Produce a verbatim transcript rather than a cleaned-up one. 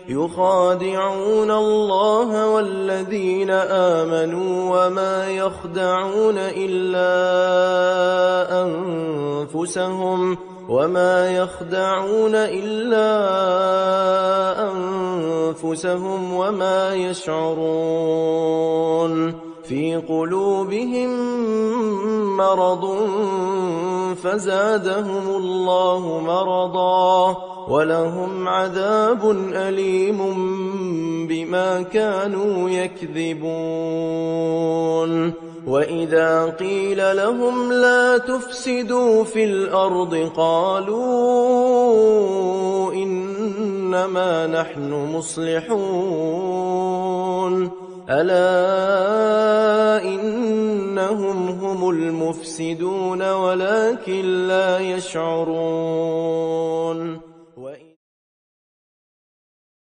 يخادعون الله والذين آمنوا وما يخدعون إلا أنفسهم وما يخدعون إلا أنفسهم وما يشعرون في قلوبهم مرض فزادهم الله مرضا ولهم عذاب أليم بما كانوا يكذبون وإذا قيل لهم لا تفسدوا في الأرض قالوا إنما نحن مصلحون ألا إنهم هم المفسدون ولكن لا يشعرون